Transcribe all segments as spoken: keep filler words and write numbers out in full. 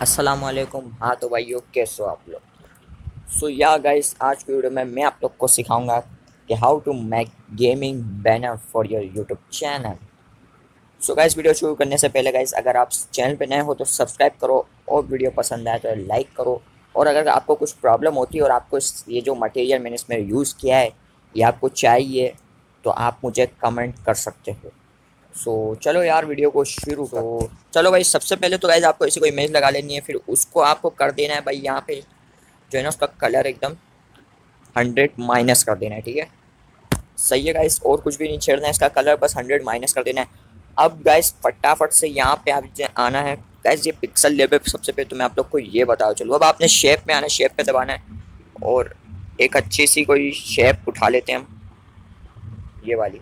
अस्सलाम वालेकुम। हाँ तो भाइयों, कैसे हो आप लोग? सो या गाइस, आज की वीडियो में मैं आप लोग को सिखाऊंगा कि how to make gaming banner for your YouTube channel. So guys, video शुरू करने से पहले गाइस, अगर आप चैनल पे नए हो तो सब्सक्राइब करो और वीडियो पसंद आए तो लाइक करो। और अगर आपको कुछ प्रॉब्लम होती है और आपको इस ये जो मटेरियल मैंने इसमें यूज़ किया है ये आपको चाहिए तो आप मुझे कमेंट कर सकते हो। सो so, चलो यार वीडियो को शुरू करो। so, चलो भाई, सबसे पहले तो गाइस आपको इसी को इमेज लगा लेनी है, फिर उसको आपको कर देना है भाई यहाँ पे जो है ना उसका कलर एकदम हंड्रेड माइनस कर देना है। ठीक है, सही है गाइस, और कुछ भी नहीं छेड़ना है, इसका कलर बस हंड्रेड माइनस कर देना है। अब गाइस फटाफट से यहाँ पे आप आना है गाइस, ये पिक्सल लेवल पे सबसे पहले तो मैं आप लोग को ये बताओ चलो। अब आपने शेप में आना है, शेप पे दबाना है और एक अच्छी सी कोई शेप उठा लेते हैं हम, ये वाली।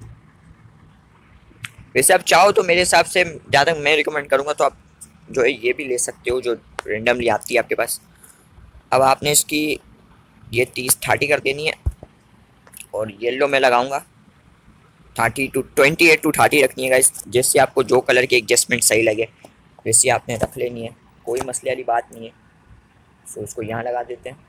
वैसे आप चाहो तो मेरे हिसाब से ज़्यादा मैं रिकमेंड करूँगा तो आप जो है ये भी ले सकते हो जो रेंडमली आती है आपके पास। अब आपने इसकी ये तीस थर्टी कर देनी है और येलो में लगाऊंगा thirty two twenty eight two thirty रखनी है गाइस, जैसे आपको जो कलर की एडजस्टमेंट सही लगे वैसे आपने रख लेनी है, कोई मसले वाली बात नहीं है। सो इसको यहाँ लगा देते हैं।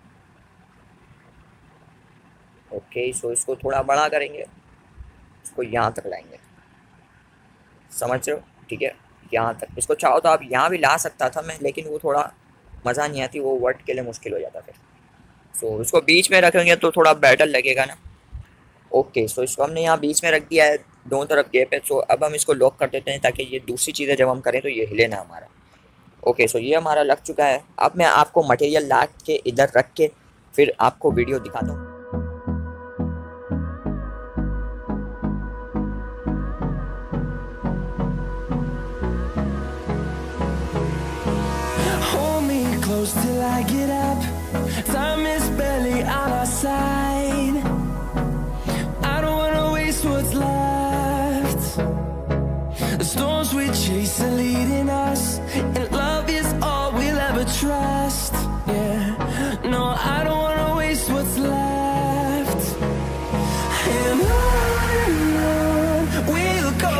ओके, सो इसको थोड़ा बड़ा करेंगे, इसको यहाँ तक लाएंगे, समझ रहे हो? ठीक है, यहाँ तक। इसको चाहो तो आप यहाँ भी ला सकता था मैं, लेकिन वो थोड़ा मज़ा नहीं आती, वो वर्ड के लिए मुश्किल हो जाता फिर। सो so, इसको बीच में रखेंगे तो थोड़ा बेटर लगेगा ना। ओके, सो इसको हमने यहाँ बीच में रख दिया है, दोनों तरफ गैप है। सो अब हम इसको लॉक कर देते हैं ताकि ये दूसरी चीज़ें जब हम करें तो ये हिले ना हमारा। ओके, सो ये हमारा लग चुका है। अब मैं आपको मटेरियल ला के इधर रख के फिर आपको वीडियो दिखाता हूँ। Till I get up, time is barely on our side. I don't wanna waste what's left. The storms we chase are leading us, and love is all we'll ever trust. Yeah, no, I don't wanna waste what's left. And on and on we'll go,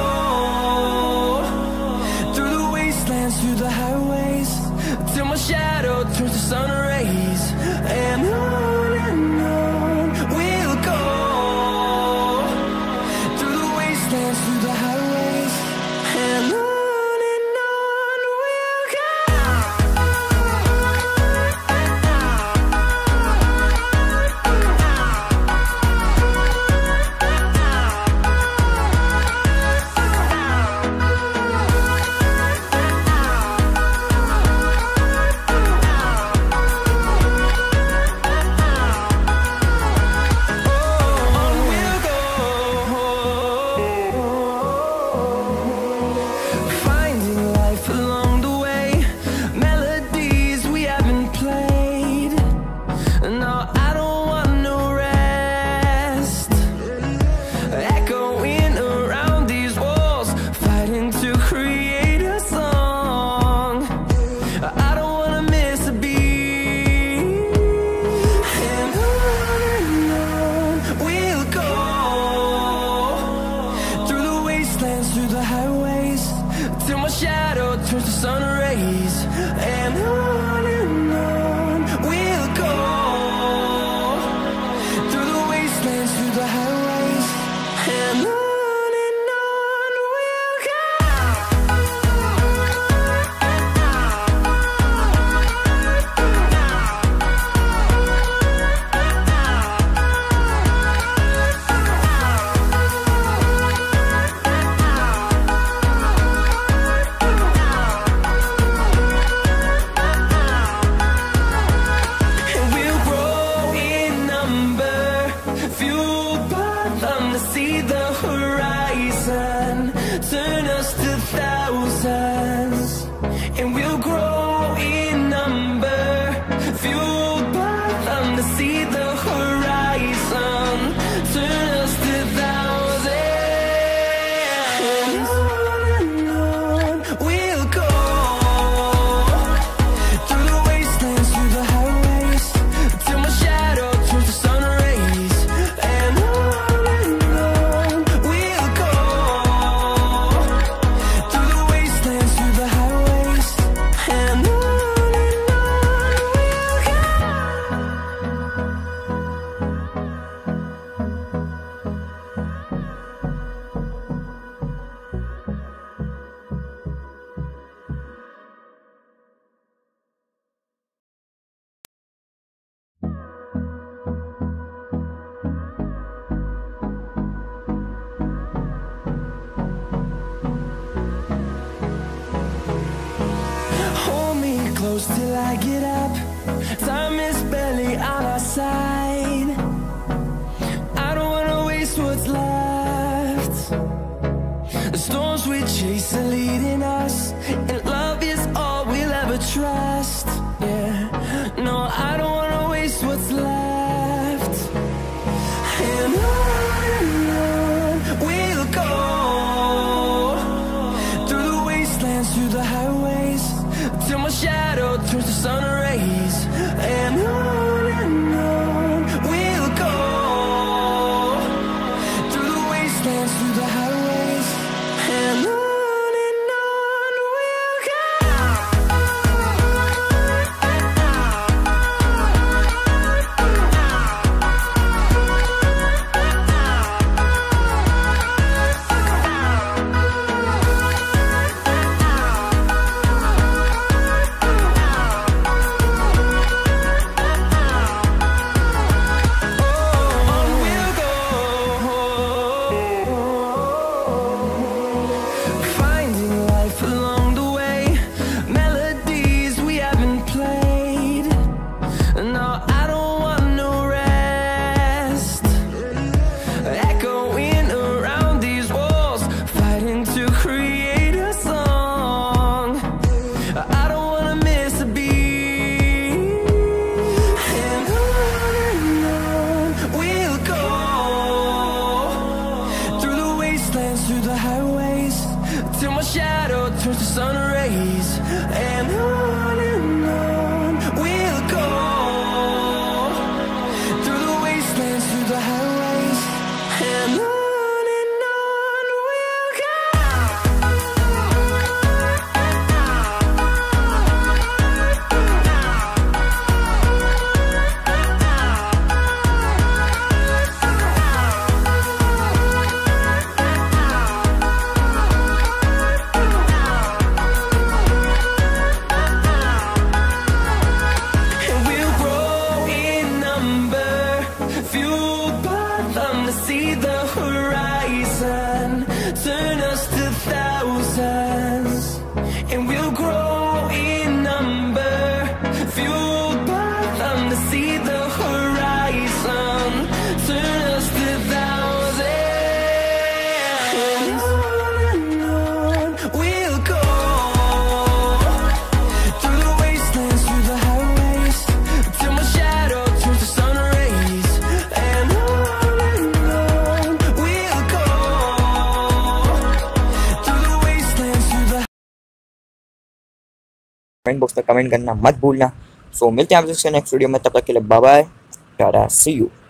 through the wastelands, through the highways, till my shadow turns to sun rays. And on and on we'll go, through the wastelands, through the highways. And on and on we'll go. close till I get up. Time is barely on our side. I don't wanna waste what's left. The storms we chase are leading us, and love is all we'll ever trust. Yeah, no, I don't wanna waste what's left. And on and on we'll go, through the wastelands, through the highways, till my shadow turns to sun rays. And on and on we'll go, through the wastelands, through the highways, and on and on we'll go. Through the highways, till my shadow turns to sun rays. And on and on we'll go, through the wastelands, through the highways, and on and on we'll go. See the horizon, turn us to thousands, and we'll grow in number, fueled by them to see the horizon, turn us to thousands. And on and on we'll go, through the wastelands, through the highways, till my shadow turns to sun rays. And on comment box में comment करना मत भूलना। सो मिलते हैं आपसे next video में, तब तक के लिए bye bye, tata, see you.